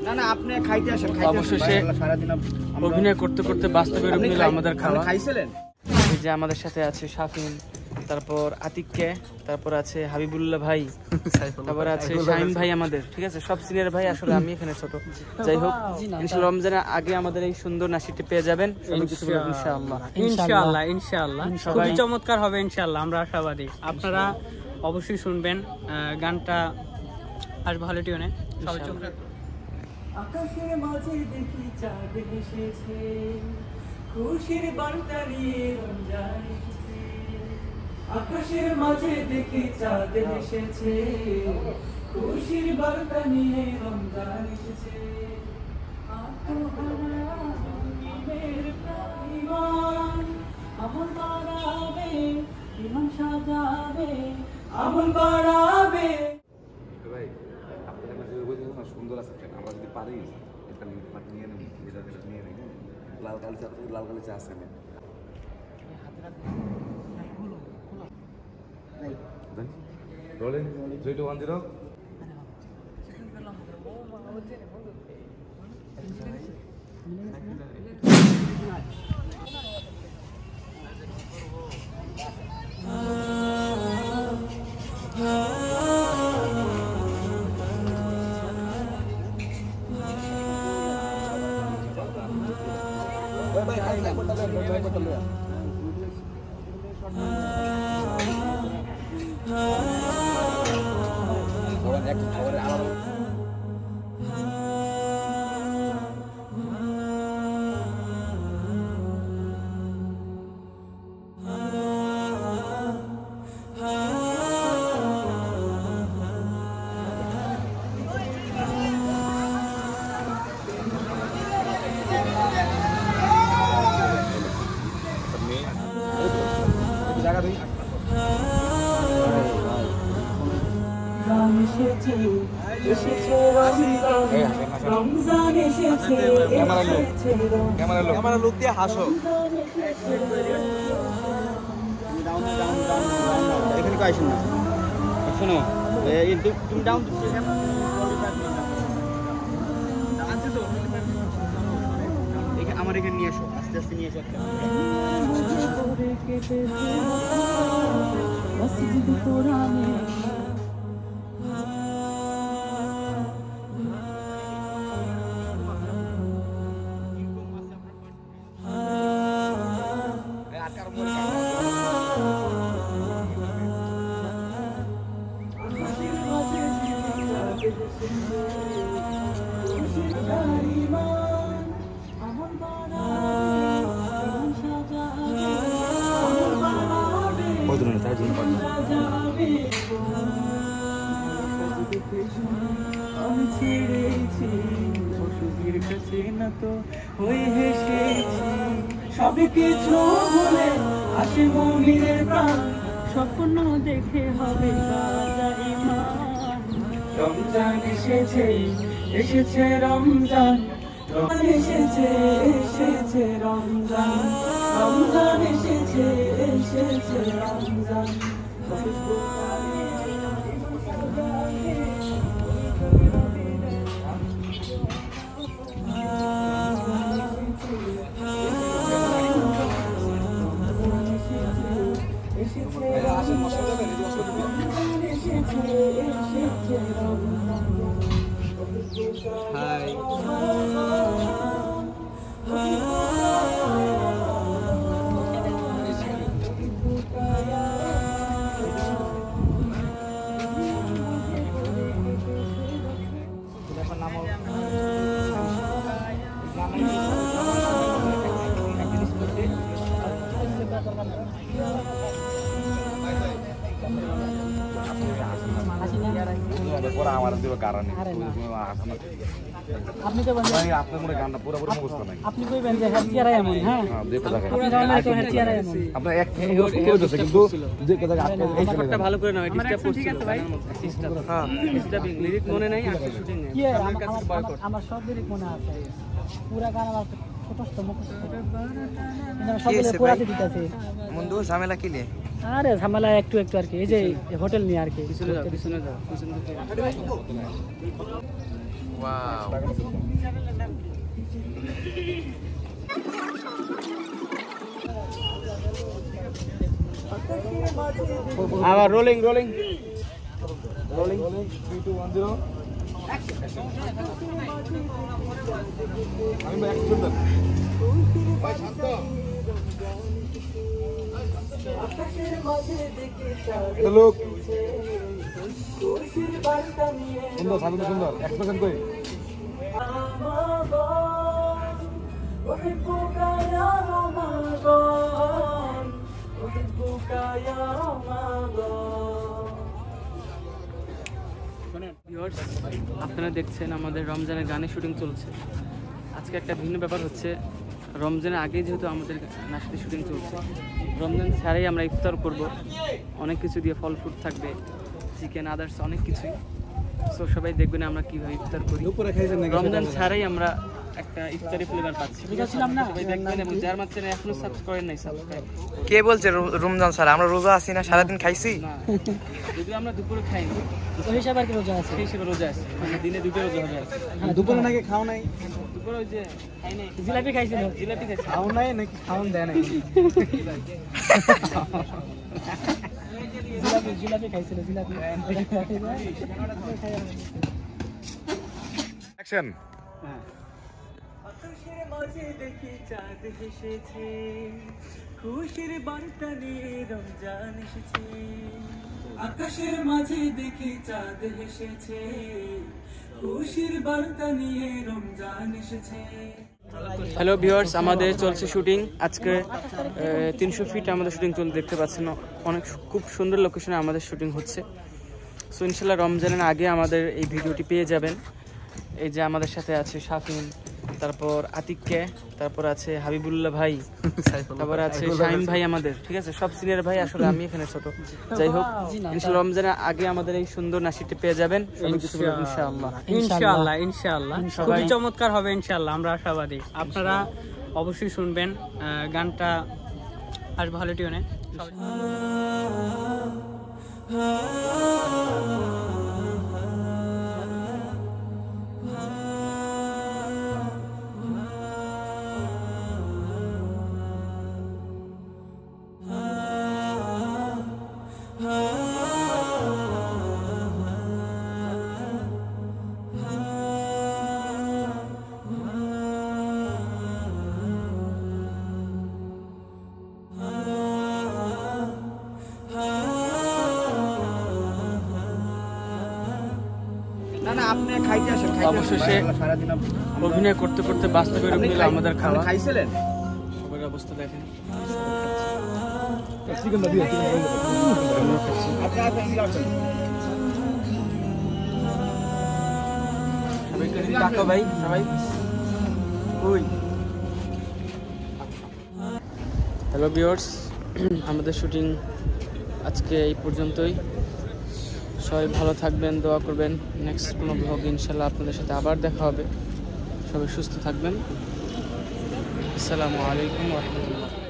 না না আপনি খাইতে আসেন অবশেষে অভিনয় করতে করতে বাস্তবে রূপ নিল আমাদের খাওয়া। খাইছিলেন? এই যে আমাদের সাথে আছে শাফিন, তারপর আতিককে, তারপর আছে হাবিবুল্লাহ ভাই, তারপর আছে শাহিন ভাই আমাদের, ঠিক আছে সব সিনিয়র ভাই। আসলে আমি এখানে ছোট, যাই হোক ইনশাআল্লাহ রমজানের আগে আমাদের এই সুন্দর নাশিটি পেয়ে যাবেন ইনশাআল্লাহ। ইনশাআল্লাহ ইনশাআল্লাহ খুবই চমৎকার হবে ইনশাআল্লাহ, আমরা আশাবাদী। আপনারা অবশ্যই শুনবেন, গানটা আসবে ভালো টিউনে। আকাশের মাঝে দেখি চাঁদ এসেছে, খুশির বার্তা নিয়ে রমজান এসেছে। আকাশের মাঝে দেখি চাঁদ এসেছে, খুশির বার্তা নিয়ে রমজান এসেছে। আমল বাড়াবে, ইমান সাজাবে, আমল বাড়াবে। ভাই আপনাদের সুন্দর আছে, আমরা যদি পারি এটা নিয়ে নিই, এটা নিয়ে নিই। লাল কালি চা আছে রোলিং 3 2 1 0। ক্যামেরা লোক দিয়ে হাসো। এখানে কো আইসুন না, শোনো তুমি ডাউন আমার এখানে নিয়ে এসো, আস্তে আস্তে নিয়ে এসো। আমি ছেড়েছি ওষুধের কাছে না তো হয়ে হেসেছি, সব কিছু ভুলে আসে মুমিনের প্রাণ, স্বপ্ন দেখে হবে তাজা ঈমান। রমজান এসেছে, এসেছে রমজান, এসেছে এসেছে রমজান, রমজান এসেছে এসেছে রমজান। আমার দিব কারণ আপনি তো আপনার মনে গানটা পুরোপুরি মুখস্থ নাই, আপনি কইবেন যে হেডজিয়ারা এমন। হ্যাঁ দেখো দেখো পুরো গানের তো হেডজিয়ারা এমন। আপনার এক কইতেছে কিন্তু যে কথা আপনি এই ব্যাপারটা ভালো করে নাও, ডিস্টার্ব করছিল ডিস্টার্ব। হ্যাঁ ডিস্টার্বিং লিরিক মনে নাই, আসলে শুটিং এ কি আমার সব লিরিক মনে আছে, পুরো গান আমার মুখস্থ মুখস্থ কিন্তু সবগুলো পুরাতে দিতেছে। বন্ধু ঝামেলা কি লে? আরে ঝামেলা একটু একটু আর কি, এই যে হোটেল নিয়ে আর কি। পিছনে যাও পিছনে যাও পিছনে থেকে আবার রোলিং রোলিং রোলিং 3 2 1 0 আমি ব্যাক সুন্দর ভাই শান্ত লোক সুন্দর সামনে সুন্দর এক্সপ্রেশন কই আপনারা দেখছেন আমাদের রমজানের গানের শুটিং চলছে। আজকে একটা ভিন্ন ব্যাপার হচ্ছে, রমজানের আগে যেহেতু আমাদের নাচের শুটিং চলছে, রমজান ছাড়াই আমরা ইফতার করব, অনেক কিছু দিয়ে ফল ফ্রুট থাকবে, চিকেন আদার্স অনেক কিছুই। সো সবাই দেখবেন আমরা কিভাবে ইফতার করি। রমজান ছাড়াই আমরা একটা ইফতারি ফ্লেভার পাচ্ছি। সবাই দেখবেন এবং যার মাধ্যমে এখনো সাবস্ক্রাইব করেন নাই সাবস্ক্রাইব। কে বলছে রমজান ছাড়া? আমরা রোজা আছি না, সারাদিন খাইছি না, যদিও আমরা দুপুরে খাইনি, ওই হিসাবে আর কি রোজা আছে, সেই হিসাবে রোজা আছে, মানে দিনে দুটো রোজা হবে। দুপুরে নাকি খাও নাই? দুপুরে ওই যে খাই নাই, জিলাপি খাইছিল, জিলাপি খাইছিল। খাও নাই নাকি খাওন দেয় নাই? জিলাপি খাইছিল, জিলাপি। অ্যাকশন আকাশের মাঝে দেখি চাঁদ হেসেছে, খুশির বার্তা নিয়ে রমজান এসেছে। আকাশের মাঝে দেখি চাঁদ হেসেছে, খুশির বার্তা নিয়ে রমজান এসেছে। হ্যালো ভিউয়ার্স, আমাদের চলছে শুটিং। আজকে 300 ফিট আমাদের শুটিং চলছে, দেখতে পাচ্ছেন অনেক খুব সুন্দর লোকেশনে আমাদের শুটিং হচ্ছে। সো ইনশাল্লাহ রমজানের আগে আমাদের এই ভিডিওটি পেয়ে যাবেন। এই যে আমাদের সাথে আছে শাফিন, তারপর আতিককে, তারপর আছে হাবিবুল্লাহ ভাই, তারপর আছে শাহিন ভাই আমাদের, ঠিক আছে, সব সিনিয়র ভাই। আসলে আমি এখানে ছোট, যাই হোক ইনশাল্লাহ রমজানের আগে আমাদের এই সুন্দর নাচটি পেয়ে যাবেন ইনশাআল্লাহ। ইনশাআল্লাহ ইনশাআল্লাহ খুবই চমৎকার হবে ইনশাআল্লাহ, আমরা আশাবাদী। আপনারা অবশ্যই শুনবেন, গানটা আসবে ভালো টিউনে। অবশেষে অভিনয় করতে করতে বাস্তবে রূপ নিল আমাদের খাওয়া। খাইছিলেন? সবার অবস্থা দেখেন। ভাই সবাই হ্যালো ভিউয়ার্স, আমাদের শুটিং আজকে এই পর্যন্তই। সবাই ভালো থাকবেন, দোয়া করবেন। নেক্সট কোনো ব্লগ ইনশাল্লাহ আপনাদের সাথে আবার দেখা হবে। সবাই সুস্থ থাকবেন। আসসালামু আলাইকুম ওয়া রাহমাতুল্লাহ।